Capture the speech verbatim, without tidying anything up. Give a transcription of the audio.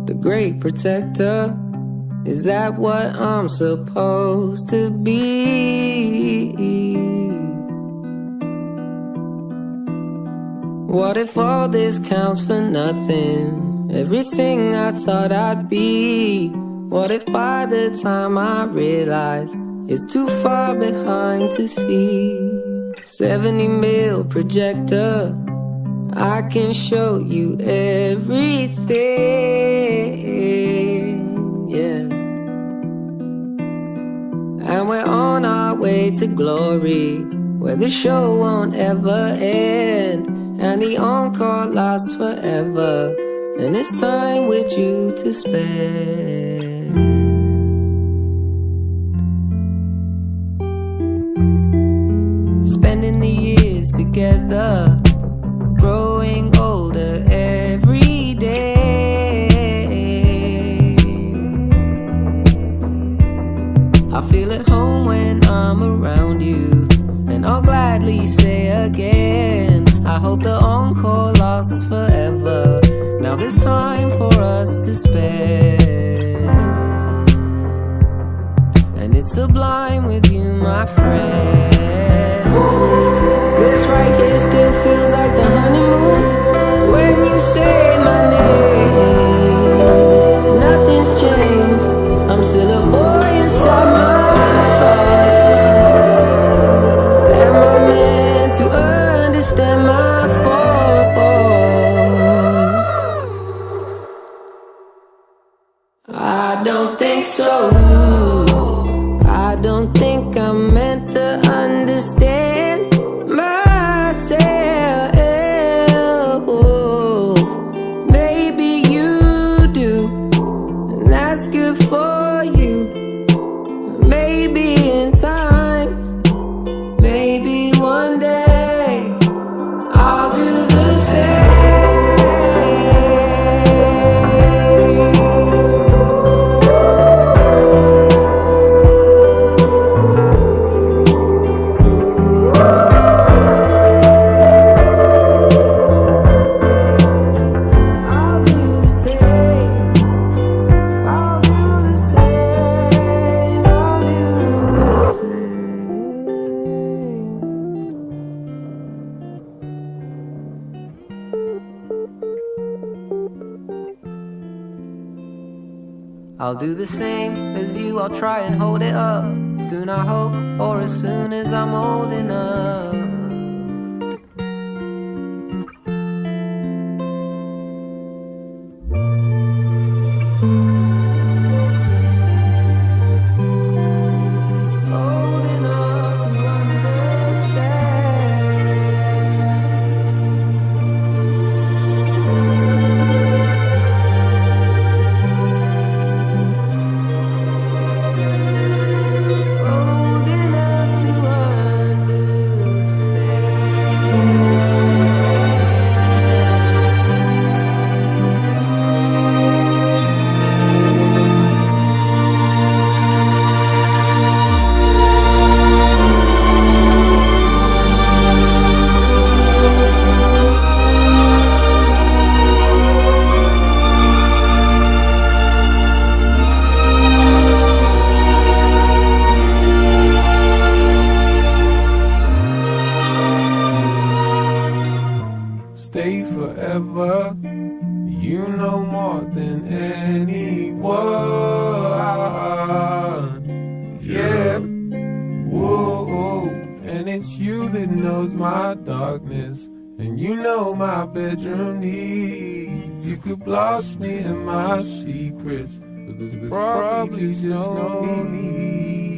the great protector. Is that what I'm supposed to be? What if all this counts for nothing? Everything I thought I'd be. What if by the time I realize it's too far behind to see? seventy mil projector, I can show you everything, yeah. And we're on our way to glory, where the show won't ever end, and the encore lasts forever, and it's time with you to spend. Spending the years together, growing older every day. I feel at home when I'm around you, and I'll gladly say again, I hope the encore lasts forever. Now there's time for us to spend, and it's sublime with you, my friend. This right here still feels like the honeymoon. When you say my name, nothing's changed. I'm still a boy inside my thoughts. Am I meant to understand my faults? I don't think so. I don't think I'm meant to understand myself. Maybe you do, and that's good for you. Maybe in time, maybe one day I'll do the same. I'll do the same as you, I'll try and hold it up. Soon I hope, or as soon as I'm old enough. Old enough to stay forever. You know more than anyone. Yeah. Whoa. And it's you that knows my darkness, and you know my bedroom needs. You could blast me in my secrets, but there's probably just no need.